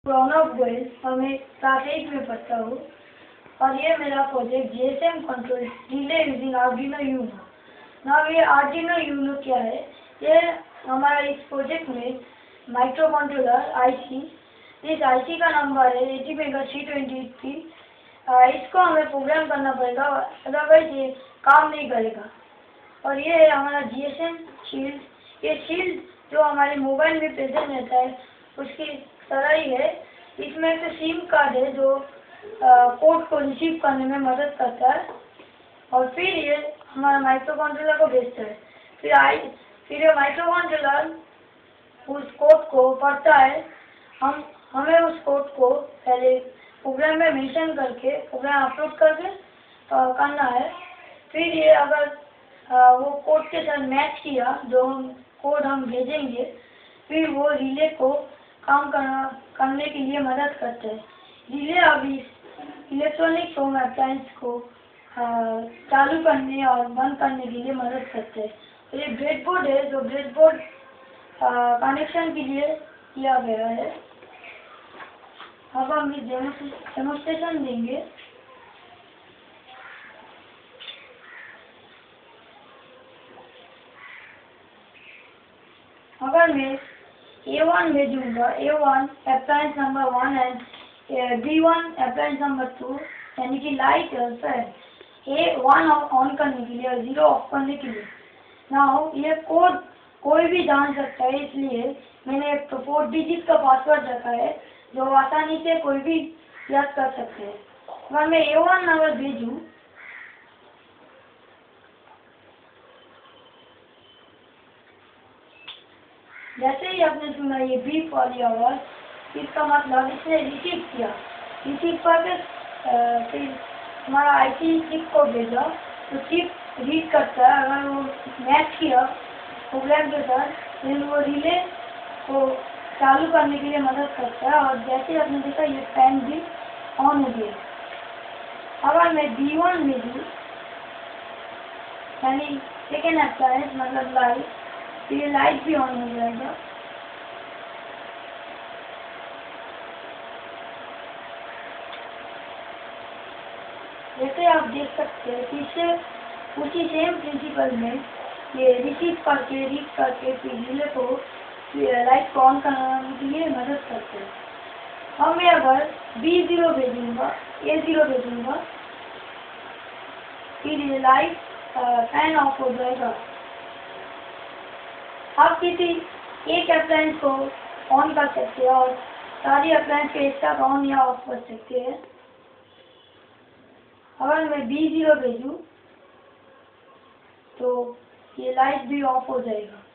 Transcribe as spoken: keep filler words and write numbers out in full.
प्रणव गोयल और मैं class eight में पढ़ता हूँ और ये मेरा project GSM control relay using Arduino Uno. Now ये आर्डिनो यूनो क्या है? ये हमारा इस प्रोजेक्ट में माइक्रो कंट्रोलर आईसी, इस आईसी का नंबर है AT mega three twenty three. इसको हमें प्रोग्राम करना पड़ेगा, अदरवाइज ये काम नहीं करेगा। और ये है हमारा जीएसएम शील्ड। ये शील्ड जो हमारे मोबाइल में प्रेजेंट रहता है उसकी तरह ही है। इसमें एक सिम कार्ड है जो कोड को रिसीव करने में मदद करता है और फिर ये हमारा माइक्रो कंट्रोलर को भेजता है। फिर आई फिर ये माइक्रो कंट्रोलर उस कोड को पढ़ता है। हम हमें उस कोड को पहले प्रोग्राम में मेंशन करके प्रोग्राम अपलोड करके आ, करना है। फिर ये अगर आ, वो कोड के साथ मैच किया जो हम कोड हम भेजेंगे, फिर वो रिले को काम करना करने के लिए मदद करते हैं। रिले अभी इलेक्ट्रॉनिक होम अप्लायंस को आ, चालू करने और बंद करने के लिए मदद करते हैं। तो ये ब्रेडबोर्ड है जो ब्रेडबोर्ड कनेक्शन के लिए किया गया है। अब हम डेमोन्स्ट्रेशन देंगे। अगर मैं ए वन भेजूंगा, A one appliance number one and B one appliance number two, यानी कि light fan A one on करने के लिए और जीरो ऑफ करने के लिए। नाउ ये कोड कोई भी जान सकता है, इसलिए मैंने फोर डिजिट का पासवर्ड रखा है जो आसानी से कोई भी याद कर सकते हैं। अगर मैं ए वन नंबर भेजूं, जैसे ही आपने सुना ये बीप वाली आवाज, इसका मतलब इसने रिसीव किया। रिसीव करके फिर हमारा आईसी चिप को भेजा, तो चिप रीड करता है। अगर वो मैच किया प्रोग्राम के साथ, फिर वो रिले को चालू करने के लिए मदद करता है। और जैसे आपने देखा ये फैन भी ऑन हो गया। अगर मैं बी वन भेजूँ, यानी सेकेंड अप्लायंस मतलब लाइट, तो ये लाइट भी ऑन हो जाएगा। जैसे आप देख सकते हैं, इससे उसी सेम प्रिंसिपल में ये रिसीव करके रीड करके फिर रिले को लाइट को ऑन करने के लिए मदद करते हैं। अब मैं अगर बी जीरो भेजूंगा, ए जीरो भेजूंगा, फिर ये लाइट फैन ऑफ हो जाएगा। आप किसी एक अप्लायंस को ऑन कर सकते हैं और सारी अप्लायंस को एक साथ ऑन या ऑफ कर सकते हैं। अगर मैं बी जीरो भेजूँ तो ये लाइट भी ऑफ हो जाएगा।